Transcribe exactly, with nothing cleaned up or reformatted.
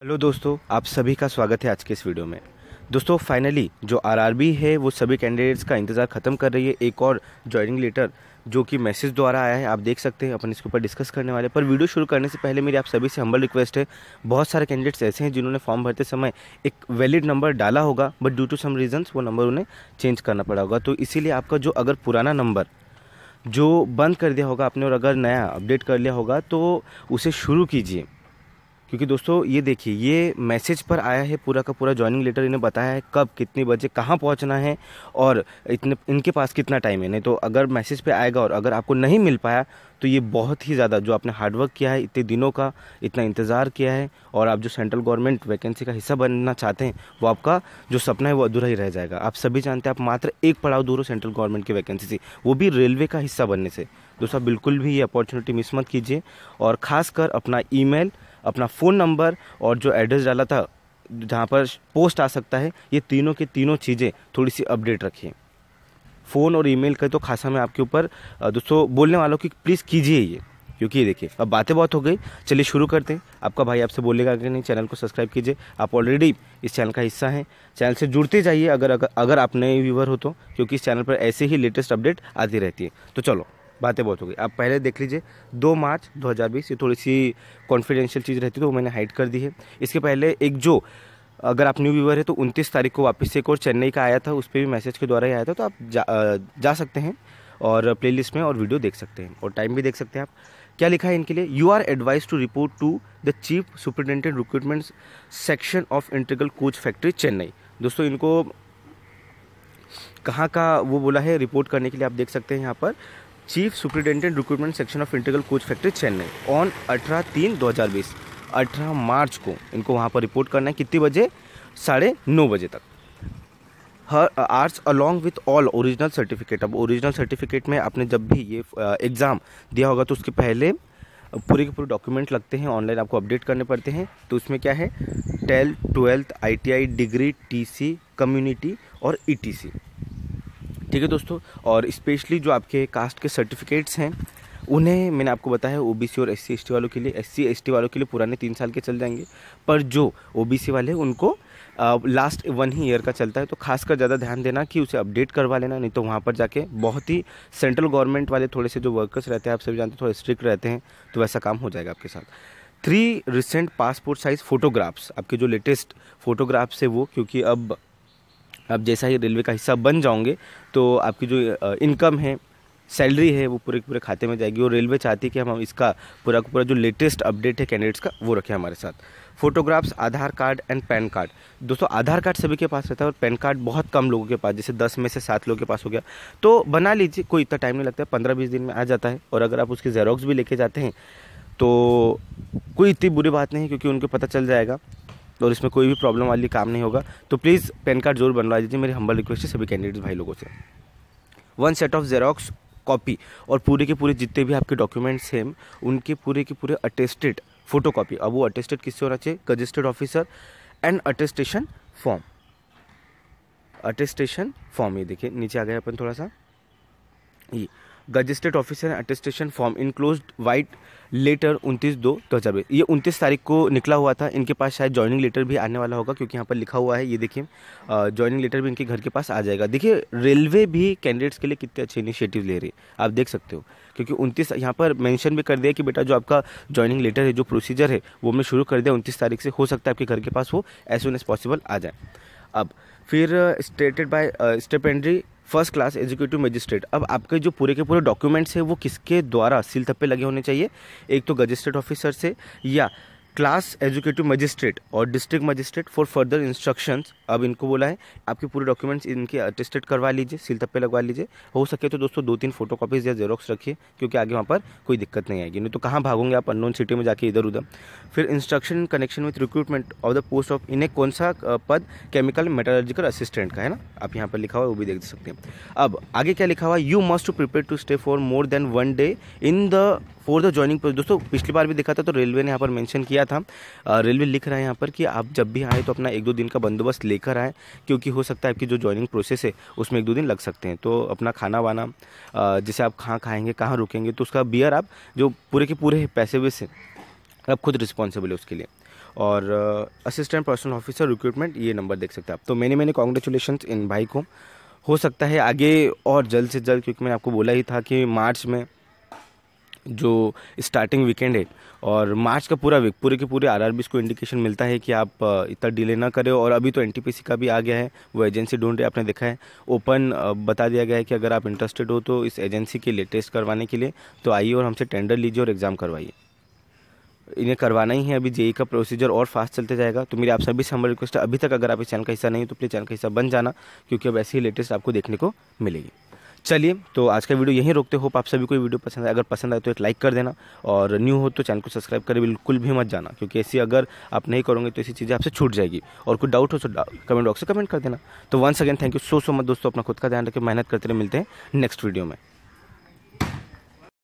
Hello दोस्तों, आप सभी का स्वागत है आज के इस वीडियो में। दोस्तों फाइनली जो आरआरबी है वो सभी कैंडिडेट्स का इंतज़ार ख़त्म कर रही है। एक और जॉइनिंग लेटर जो कि मैसेज द्वारा आया है, आप देख सकते हैं। अपन इसके ऊपर डिस्कस करने वाले, पर वीडियो शुरू करने से पहले मेरी आप सभी से हम्बल रिक्वेस्ट है। बहुत सारे कैंडिडेट्स ऐसे हैं जिन्होंने फॉर्म भरते समय एक वैलिड नंबर डाला होगा, but due to some reasons वो नंबर उन्हें चेंज करना पड़ा होगा। तो इसीलिए आपका जो अगर पुराना नंबर जो बंद कर दिया होगा आपने और अगर नया अपडेट कर लिया होगा तो उसे शुरू कीजिए, क्योंकि दोस्तों ये देखिए, ये मैसेज पर आया है पूरा का पूरा जॉइनिंग लेटर। इन्हें बताया है कब कितने बजे कहाँ पहुँचना है और इतने इनके पास कितना टाइम है। नहीं तो अगर मैसेज पे आएगा और अगर आपको नहीं मिल पाया तो ये बहुत ही ज़्यादा, जो आपने हार्डवर्क किया है इतने दिनों का, इतना इंतज़ार किया है और आप जो सेंट्रल गवर्नमेंट वैकेंसी का हिस्सा बनना चाहते हैं, वो आपका जो सपना है वो अधूरा ही रह जाएगा। आप सभी जानते हैं आप मात्र एक पड़ाव दूर हो सेंट्रल गवर्नमेंट की वैकेंसी से, वो भी रेलवे का हिस्सा बनने से। दोस्तों बिल्कुल भी ये अपॉर्चुनिटी मिस मत कीजिए और ख़ासकर अपना ईमेल, अपना फ़ोन नंबर और जो एड्रेस डाला था जहाँ पर पोस्ट आ सकता है, ये तीनों की तीनों चीज़ें थोड़ी सी अपडेट रखिए। फ़ोन और ईमेल का तो खासा मैं आपके ऊपर दोस्तों बोलने वालों की प्लीज़ कीजिए ये, क्योंकि ये देखिए अब बातें बहुत हो गई। चलिए शुरू करते हैं। आपका भाई आपसे बोलेगा कि नहीं, चैनल को सब्सक्राइब कीजिए। आप ऑलरेडी इस चैनल का हिस्सा हैं, चैनल से जुड़ते जाइए अगर अगर, अगर आप नए व्यूवर हो तो, क्योंकि इस चैनल पर ऐसे ही लेटेस्ट अपडेट आती रहती है। तो चलो, बातें बहुत हो गई। आप पहले देख लीजिए दो मार्च दो हज़ार बीस, ये थोड़ी सी कॉन्फिडेंशियल चीज़ रहती है तो वो मैंने हाइड कर दी है। इसके पहले एक जो, अगर आप न्यू व्यूवर है तो उनतीस तारीख को वापस से एक और चेन्नई का आया था, उस पर भी मैसेज के द्वारा ही आया था। तो आप जा, जा सकते हैं और प्लेलिस्ट में और वीडियो देख सकते हैं और टाइम भी देख सकते हैं। आप क्या लिखा है इनके लिए, you are advise to report to the chief superintendent recruitment section of integral coach factory Chennai. दोस्तों इनको कहाँ का वो बोला है रिपोर्ट करने के लिए, आप देख सकते हैं यहाँ पर, chief superintendent recruitment section of integral coach factory Chennai on अठारह तीन दो हज़ार बीस। अठारह मार्च को इनको वहाँ पर रिपोर्ट करना है। कितने बजे? साढ़े नौ बजे तक। हर आर्ट्स along with all original certificate. अब ओरिजिनल सर्टिफिकेट में आपने जब भी ये एग्ज़ाम दिया होगा तो उसके पहले पूरे के पूरे डॉक्यूमेंट लगते हैं, ऑनलाइन आपको अपडेट करने पड़ते हैं। तो उसमें क्या है, tenth twelfth ITI degree, TC, community और ईटीसी। ठीक है दोस्तों, और स्पेशली जो आपके कास्ट के सर्टिफिकेट्स हैं उन्हें मैंने आपको बताया ओबीसी और एससी एसटी वालों के लिए, एससी एसटी वालों के लिए पुराने तीन साल के चल जाएंगे, पर जो ओबीसी वाले हैं उनको लास्ट वन ही ईयर का चलता है। तो खासकर ज़्यादा ध्यान देना कि उसे अपडेट करवा लेना, नहीं तो वहाँ पर जाके बहुत ही सेंट्रल गवर्नमेंट वाले थोड़े से जो वर्कर्स रहते हैं, आप सभी जानते हैं थोड़े स्ट्रिक्ट रहते हैं, तो वैसा काम हो जाएगा आपके साथ। Three recent passport size photographs, आपके जो लेटेस्ट फ़ोटोग्राफ्स है वो, क्योंकि अब अब जैसा ही रेलवे का हिस्सा बन जाओगे तो आपकी जो इनकम है, सैलरी है, वो पूरे पूरे खाते में जाएगी। और रेलवे चाहती है कि हम इसका पूरा पूरा जो लेटेस्ट अपडेट है कैंडिडेट्स का वो रखें हमारे साथ। Photographs, Aadhaar card and PAN card. दोस्तों आधार कार्ड सभी के पास रहता है और पैन कार्ड बहुत कम लोगों के पास, जैसे दस में से सात लोगों के पास हो गया, तो बना लीजिए, कोई इतना टाइम नहीं लगता है, पंद्रह बीस दिन में आ जाता है। और अगर आप उसकी जेरोक्स भी लेके जाते हैं तो कोई इतनी बुरी बात नहीं है, क्योंकि उनको पता चल जाएगा और इसमें कोई भी प्रॉब्लम वाली काम नहीं होगा। तो प्लीज़ पैन कार्ड जरूर बनवा दीजिए, मेरी हम्बल रिक्वेस्ट है सभी कैंडिडेट्स भाई लोगों से। One set of Xerox copy, और पूरे के पूरे जितने भी आपके डॉक्यूमेंट्स हैं उनके पूरे के पूरे अटेस्टेड फोटो कॉपी। अब वो अटेस्टेड किससे होना चाहिए? Gazetted officer and attestation form. Attestation form, ये देखिए नीचे आ गया अपन थोड़ा सा, ये gazetted officer attestation form enclosed white letter उनतीस दो दो हज़ार बीस। ये उनतीस तारीख को निकला हुआ था। इनके पास शायद जॉइनिंग लेटर भी आने वाला होगा, क्योंकि यहाँ पर लिखा हुआ है, ये देखिए जॉइनिंग लेटर भी इनके घर के पास आ जाएगा। देखिए रेलवे भी कैंडिडेट्स के लिए कितने अच्छे इनिशिएटिव ले रही है, आप देख सकते हो, क्योंकि उनतीस यहाँ पर मेंशन भी कर दिया कि बेटा जो आपका जॉइनिंग लेटर है, जो प्रोसीजर है वो मैं शुरू कर दिया उनतीस तारीख से, हो सकता है आपके घर के पास वो एज सुन एज पॉसिबल आ जाए। अब फिर stated by stipendiary first class executive magistrate. अब आपके जो पूरे के पूरे डॉक्यूमेंट्स हैं वो किसके द्वारा सील थप्पे लगे होने चाहिए? एक तो गजिस्ट्रेट ऑफिसर से या क्लास एजुकेटिव मजिस्ट्रेट और district magistrate for further instructions. अब इनको बोला है आपके पूरे डॉक्यूमेंट्स इनके अटेस्टेड करवा लीजिए, सील थप्पे लगवा लीजिए। हो सके तो दोस्तों दो तीन फोटो कॉपीज या जेरोक्स रखिए, क्योंकि आगे वहाँ पर कोई दिक्कत नहीं आएगी, नहीं तो कहाँ भागोगे आप अननोन सिटी में जाके इधर उधर। फिर instruction in connection with recruitment of the post of, इन्हें कौन सा पद? केमिकल मेटलर्जिकल असिस्टेंट का है ना, आप यहाँ पर लिखा हुआ है वो भी देख सकते हैं। अब आगे क्या लिखा हुआ है? You must to prepare to stay for more than one day in the for the joining process. दोस्तों पिछली बार भी देखा था तो रेलवे ने यहाँ पर मेंशन किया था, रेलवे लिख रहा है यहाँ पर कि आप जब भी आए तो अपना एक दो दिन का बंदोबस्त लेकर आए, क्योंकि हो सकता है आपकी जो ज्वाइनिंग प्रोसेस है उसमें एक दो दिन लग सकते हैं। तो अपना खाना वाना, जैसे आप कहाँ खाएंगे, कहाँ रुकेंगे, तो उसका बियर आप जो पूरे के पूरे पैसे वैसे आप खुद रिस्पॉन्सिबल है उसके लिए। और असिस्टेंट पर्सनल ऑफिसर रिक्रूटमेंट, ये नंबर देख सकते हैं आप। तो मैंने मैंने कॉन्ग्रेचुलेशन इन भाई को। हो सकता है आगे और जल्द से जल्द, क्योंकि मैंने आपको बोला ही था कि मार्च में जो स्टार्टिंग वीकेंड है और मार्च का पूरा वीक पूरे के पूरे आरआरबीज़ को इंडिकेशन मिलता है कि आप इतना डिले ना करें। और अभी तो एनटीपीसी का भी आ गया है, वो एजेंसी ढूंढ रहे, आपने देखा है ओपन बता दिया गया है कि अगर आप इंटरेस्टेड हो तो इस एजेंसी के लिए टेस्ट करवाने के लिए तो आइए और हमसे टेंडर लीजिए और एग्ज़ाम करवाइए। इन्हें करवाना ही है। अभी जेई का प्रोसीजर और फास्ट चलते जाएगा। तो मेरी आप सभी से हमारी रिक्वेस्ट है, अभी तक अगर आप इस चैनल का हिस्सा नहीं हो तो प्लीज़ चैनल का हिस्सा बन जाना, क्योंकि अब ऐसी ही लेटेस्ट आपको देखने को मिलेगी। चलिए, तो आज का वीडियो यहीं रोकते। होप आप सभी को वीडियो पसंद आए। अगर पसंद आए तो एक लाइक कर देना और न्यू हो तो चैनल को सब्सक्राइब करें बिल्कुल भी मत जाना, क्योंकि ऐसी अगर आप नहीं करोगे तो ऐसी चीज़ें आपसे छूट जाएगी। और कुछ डाउट हो तो कमेंट बॉक्स से कमेंट कर देना। तो once again thank you so so much दोस्तों, अपना खुद का ध्यान रखें, मेहनत करते रहे। मिलते हैं नेक्स्ट वीडियो में।